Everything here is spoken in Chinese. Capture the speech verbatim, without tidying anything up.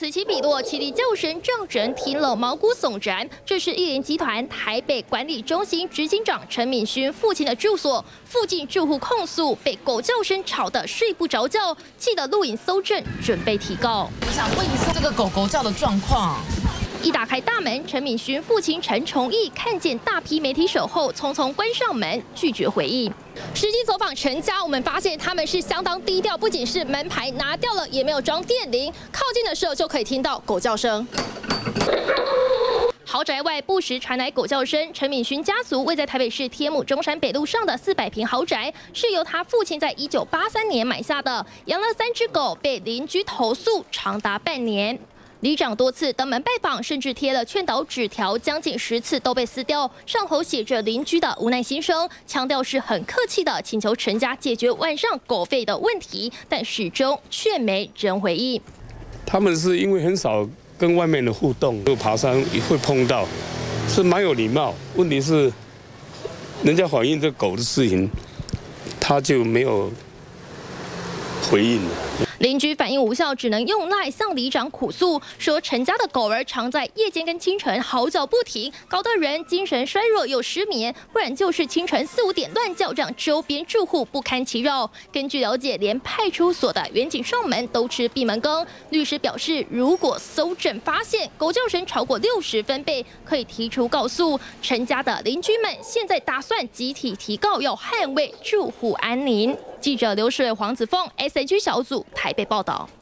此起彼落，凄厉叫声让人听了毛骨悚然。这是一联集团台北管理中心执行长陈敏勋父亲的住所，附近住户控诉被狗叫声吵得睡不着觉，气得录影搜证，准备提告。 我想问一下这个狗狗叫的状况。 一打开大门，陈敏勋父亲陈崇义看见大批媒体守候，匆匆关上门，拒绝回应。实际走访陈家，我们发现他们是相当低调，不仅是门牌拿掉了，也没有装电铃。靠近的时候就可以听到狗叫声。 豪宅外不时传来狗叫声。陈敏勋家族位在台北市天母中山北路上的四百平豪宅，是由他父亲在一九八三年买下的，养了三只狗，被邻居投诉长达半年。 里长多次登门拜访，甚至贴了劝导纸条，将近十次都被撕掉，上头写着邻居的无奈心声，强调是很客气的，请求陈家解决晚上狗吠的问题，但始终却没人回应。 他们是因为很少跟外面的互动，就爬山也会碰到，是蛮有礼貌。问题是，人家反映这狗的事情，他就没有回应了。 邻居反应无效，只能用赖向里长苦诉，说陈家的狗儿常在夜间跟清晨嚎叫不停，搞得人精神衰弱又失眠，不然就是清晨四五点乱叫，让周边住户不堪其扰。根据了解，连派出所的员警上门都吃闭门羹。律师表示，如果搜证发现狗叫声超过六十分贝，可以提出告诉。陈家的邻居们现在打算集体提告，要捍卫住户安宁。记者刘世伟、黄子凤 ，S N G 小组台北报道。